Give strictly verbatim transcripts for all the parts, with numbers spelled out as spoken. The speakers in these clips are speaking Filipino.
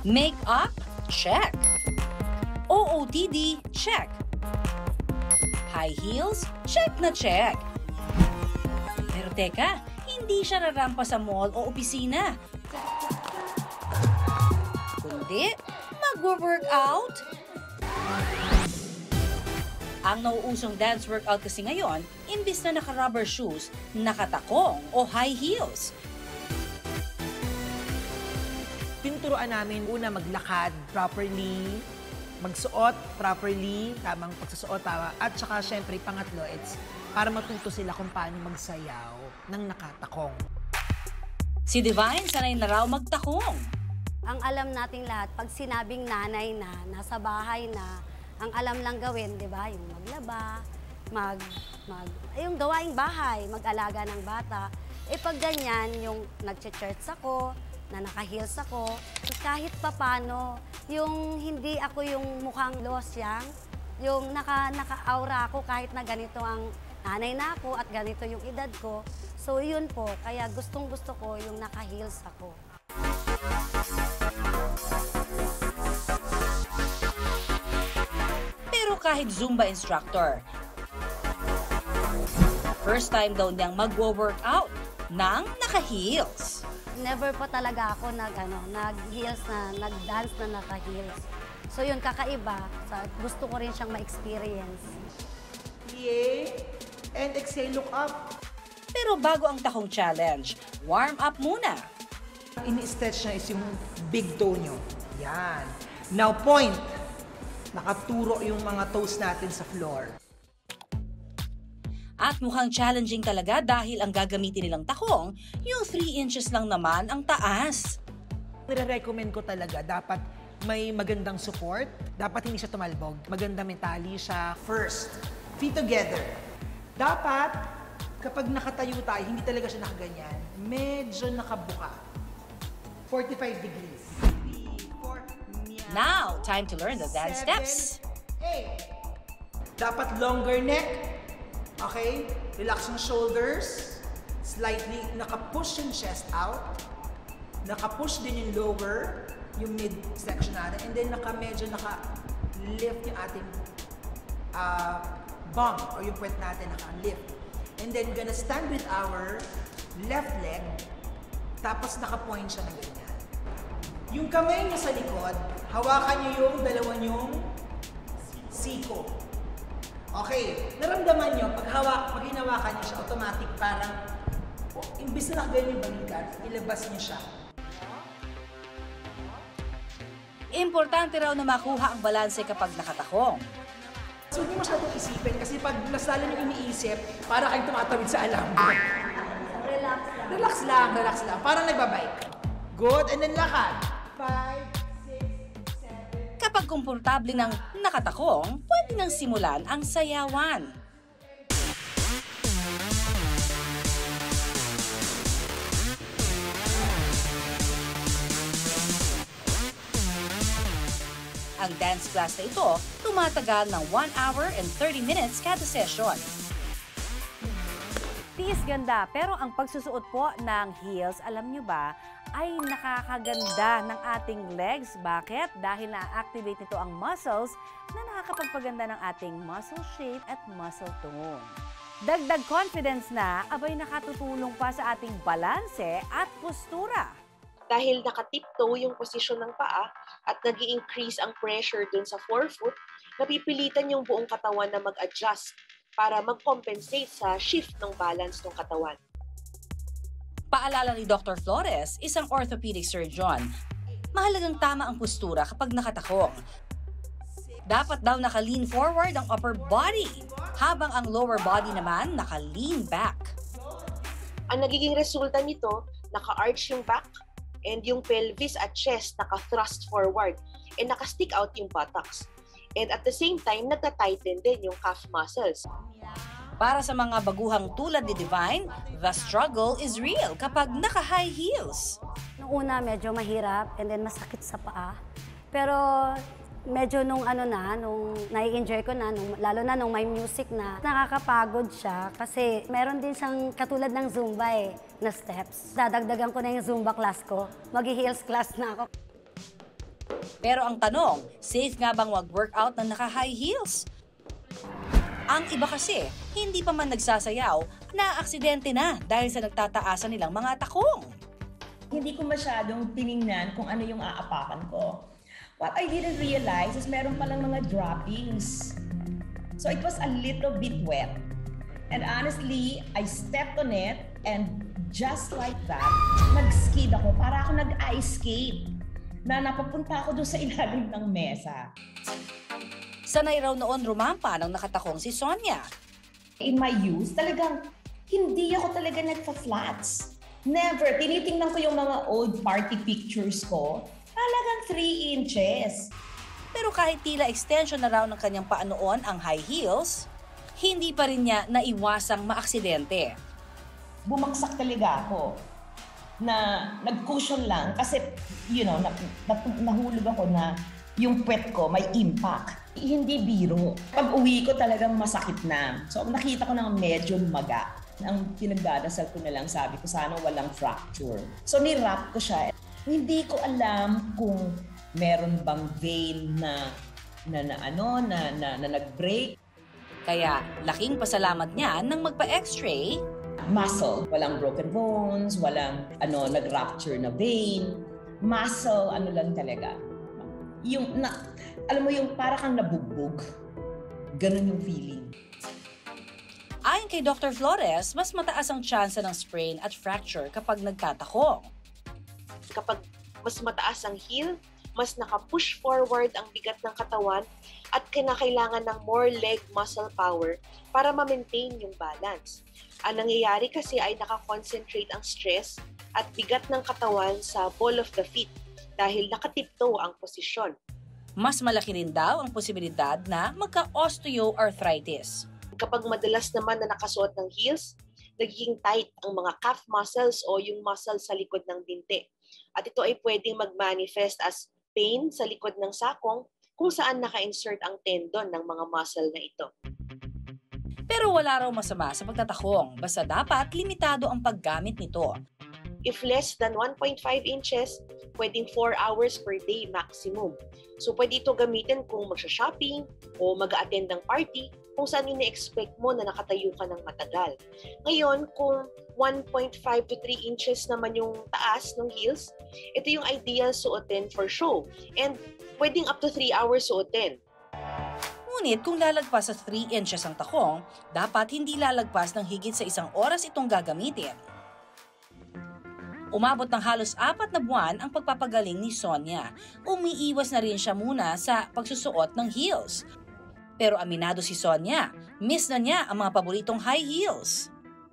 Make-up? Check. O O T D? Check. High heels? Check na check. Pero teka, hindi siya rarampa sa mall o opisina. Kundi, mag-workout. Ang nauusong dance workout kasi ngayon, imbis na naka-rubber shoes, nakatakong o high heels. Tinuturoan namin una maglakad properly, magsuot properly, tamang pagsusuot, tama. At saka syempre, pangatlo, it's para matuto sila kung paano magsayaw ng nakatakong. Si Divine, sanay na raw magtakong. Ang alam nating lahat, pag sinabing nanay na, nasa bahay na, ang alam lang gawin, di ba? Yung maglaba, mag, mag, yung gawaing bahay, mag-alaga ng bata. Eh pag ganyan, yung nag-church ako, na naka-heels ako, kahit papano, yung hindi ako yung mukhang losyang, yung naka, naka-aura ako kahit na ganito ang nanay na ako at ganito yung edad ko. So yun po, kaya gustong-gusto ko yung naka-heels ako. Pero kahit Zumba instructor, first time daw niyang mag-workout ng naka-heels. Never pa talaga ako nag, ano, nag-heels na, nag-dance na naka-heels. So yun, kakaiba. So, gusto ko rin siyang ma-experience. Yay! And exhale, look up. Pero bago ang takong challenge, warm up muna. Ini-stretch niya is yung big toe nyo. Yan. Now point. Nakaturo yung mga toes natin sa floor. At mukhang challenging talaga dahil ang gagamitin nilang takong, yung three inches lang naman ang taas. Nire-recommend ko talaga, dapat may magandang support, dapat hindi siya tumalbog, maganda mentally siya. First, feet together. Dapat, kapag nakatayo tayo, hindi talaga siya nakaganyan, medyo nakabuka. forty-five degrees. three, four, Now, time to learn the dance seven, steps. eight. Dapat longer neck. Okay? Relax yung shoulders. Slightly, naka-push yung chest out. Naka-push din yung lower, yung mid-section natin. And then, naka, medyo naka-lift yung ating uh, bum or yung puwet natin, naka-lift. And then, gonna stand with our left leg. Tapos, naka-point siya na ganyan. Yung kamay niyo sa likod, hawakan niyo yung dalawa niyong siko. Okay, naramdaman nyo, pag, hawak, pag hinawakan nyo siya, automatic parang, oh, imbis na ganyan yung balikan, ilabas nyo siya. Importante raw na makuha ang balanse kapag nakatakong. So, hindi masyadong isipin kasi pag mas lalo nyo iniisip, para kayong tumatawid sa alambo. Relax lang. Relax lang, relax lang. Parang nagbabike. Good, and then lakad. Five, Kapag komportable ng nakatakong, pwede nang simulan ang sayawan. Ang dance class na ito tumatagal ng one hour and thirty minutes kada session. Tiis ganda, pero ang pagsusuot po ng heels, alam nyo ba, ay nakakaganda ng ating legs. Bakit? Dahil na-activate nito ang muscles na nakakapagpaganda ng ating muscle shape at muscle tone. Dagdag confidence na, abay nakatutulong pa sa ating balanse at postura. Dahil nakatiptoe yung posisyon ng paa at nag-i-increase ang pressure dun sa forefoot, napipilitan yung buong katawan na mag-adjust para mag-compensate sa shift ng balance ng katawan. Paalala ni Doctor Flores, isang orthopedic surgeon, mahalagang tama ang postura kapag nakatakong. Dapat daw naka-lean forward ang upper body, habang ang lower body naman naka-lean back. Ang nagiging resulta nito, naka-arch yung back, and yung pelvis at chest naka-thrust forward, and naka-stick out yung buttocks. And at the same time, nagta-tighten din yung calf muscles. Para sa mga baguhang tulad ni Divine, the struggle is real kapag naka-high heels. Nung una, medyo mahirap and then masakit sa paa. Pero medyo nung ano na, nung nai-enjoy ko na, nung, lalo na nung may music na, nakakapagod siya kasi meron din siyang katulad ng Zumba eh, na steps. Dadagdagan ko na yung Zumba class ko. Mag-heels class na ako. Pero ang tanong, safe nga bang mag-workout ng naka-high heels? Ang iba kasi, hindi pa man nagsasayaw, na-aksidente na dahil sa nagtataasan nilang mga takong. Hindi ko masyadong tiningnan kung ano yung aapakan ko. What I didn't realize is meron palang mga droppings. So it was a little bit wet. And honestly, I stepped on it and just like that, nag-skid ako. Para ako nag-ice skate na napapunta ako doon sa ilalim ng mesa. Sanay raw noon rumampa nang nakatakong si Sonia. In my youth, talagang hindi ako talaga nagpa-flats. Never. Tinitingnan ko yung mga old party pictures ko. Talagang three inches. Pero kahit tila extension na raw ng kanyang paa noon ang high heels, hindi pa rin niya naiwasang maaksidente. Bumagsak talaga ako na nag-cushion lang kasi, you know, na, na, nahulog ako na yung puwet ko may impact. Hindi biro. Pag uwi ko talagang masakit na. So nakita ko na medyo lumaga. Ang pinagdadasal ko na lang, sabi ko sana walang fracture. So ni-wrap ko siya. Hindi ko alam kung meron bang vein na na, na ano na, na, na nag-break. Kaya laking pasalamat niya nang magpa-x-ray. Muscle, walang broken bones, walang ano nag-rupture na vein. Muscle, ano lang talaga. Yung na, alam mo yung para kang nabugbog. Ganun yung feeling. Ayon kay Doctor Flores, mas mataas ang tsansa ng sprain at fracture kapag nagtatakong. Kapag mas mataas ang heel, mas naka-push forward ang bigat ng katawan at kinakailangan ng more leg muscle power para ma-maintain yung balance. Ang nangyayari kasi ay naka-concentrate ang stress at bigat ng katawan sa ball of the feet dahil nakatiptoe ang posisyon. Mas malaki rin daw ang posibilidad na magka-osteoarthritis. Kapag madalas naman na nakasuot ng heels, nagiging tight ang mga calf muscles o yung muscle sa likod ng binti. At ito ay pwedeng mag-manifest as pain sa likod ng sakong kung saan naka-insert ang tendon ng mga muscle na ito. Pero wala raw masama sa pagtatakong, basta dapat limitado ang paggamit nito. If less than one point five inches, pwedeng four hours per day maximum. So pwede ito gamitin kung magsha-shopping o mag-attend ng party kung saan ine-expect mo na nakatayo ka ng matagal. Ngayon, kung one point five to three inches naman yung taas ng heels, ito yung ideal suotin for show. And pwedeng up to three hours suotin. Ngunit kung lalagpas sa three inches ang takong, dapat hindi lalagpas ng higit sa isang oras itong gagamitin. Umabot ng halos apat na buwan ang pagpapagaling ni Sonia. Umiiwas na rin siya muna sa pagsusuot ng heels. Pero aminado si Sonia, miss na niya ang mga paboritong high heels.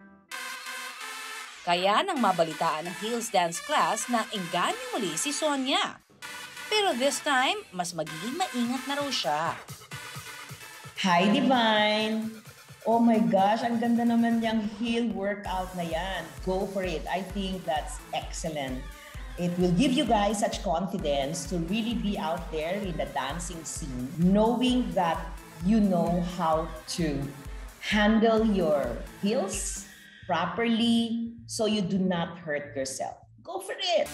Kaya nang mabalitaan ng heels dance class na engganyo muli si Sonia. Pero this time, mas magiging maingat na raw siya. Hi, Divine! Oh my gosh, ang ganda naman yung heel workout na yan. Go for it. I think that's excellent. It will give you guys such confidence to really be out there in the dancing scene, knowing that you know how to handle your heels properly so you do not hurt yourself. Go for it!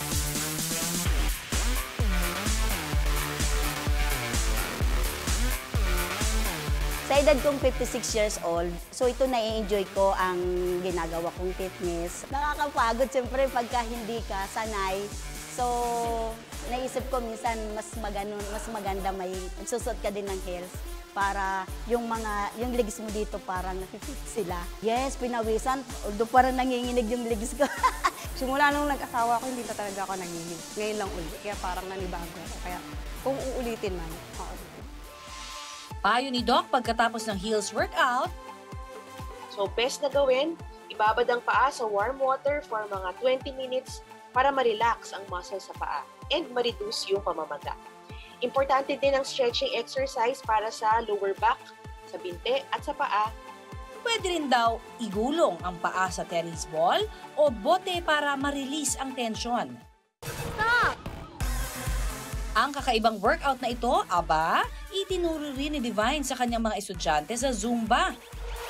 Sa edad kong fifty-six years old, so ito na-enjoy ko ang ginagawa kong fitness. Nakakapagod siyempre pagka hindi ka sanay. So, naisip ko minsan mas magano, mas maganda may susot ka din ng heels para yung mga yung legs mo dito parang nakikita sila. Yes, pinawisan, although parang nanginginig yung legs ko. Simula nung nag-asawa ko, hindi na talaga ako nanginginig. Ngayon lang ulit, kaya parang nanibago ako. Kaya kung uulitin man, oo. Payo ni Doc pagkatapos ng heels workout. So best na gawin, ibabad ang paa sa warm water for mga twenty minutes para ma-relax ang muscle sa paa and ma-reduce yung pamamaga. Importante din ang stretching exercise para sa lower back, sa binte at sa paa. Pwede rin daw igulong ang paa sa tennis ball o bote para ma-release ang tensyon. Stop! Ang kakaibang workout na ito, aba, itinuro rin ni Divine sa kanyang mga estudyante sa Zumba.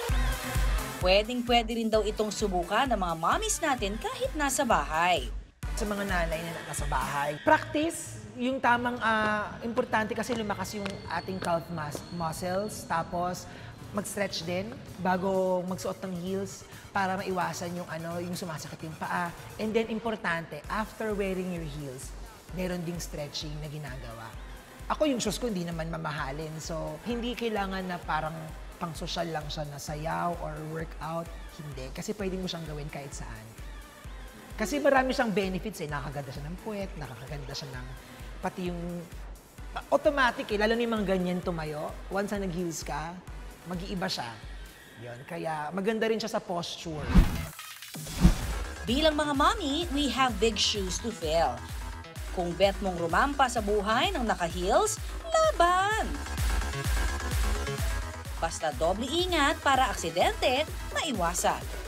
Pwedeng-pwede rin daw itong subukan ng mga mommies natin kahit nasa bahay. Sa mga nanay na nasa bahay, practice yung tamang ah, importante kasi lumakas yung ating calf mus- muscles. Tapos mag-stretch din bago magsuot ng heels para maiwasan yung ano, yung sumasakit yung paa. And then importante, after wearing your heels, meron ding stretching na ginagawa. Ako yung shoes ko hindi naman mamahalin. So, hindi kailangan na parang pang-social lang siya na sayaw or workout. Hindi. Kasi pwede mo siyang gawin kahit saan. Kasi marami siyang benefits eh. Nakakaganda siya ng puwet, nakakaganda siya ng pati yung uh, automatic eh. Lalo na yung mga ganyan tumayo. Once na nag-heels ka, mag-iiba siya. Yun. Kaya maganda rin siya sa posture. Bilang mga mommy, we have big shoes to fill. Kung bet mong rumampa sa buhay ng naka-heels, laban! Basta doble ingat para aksidente maiwasan.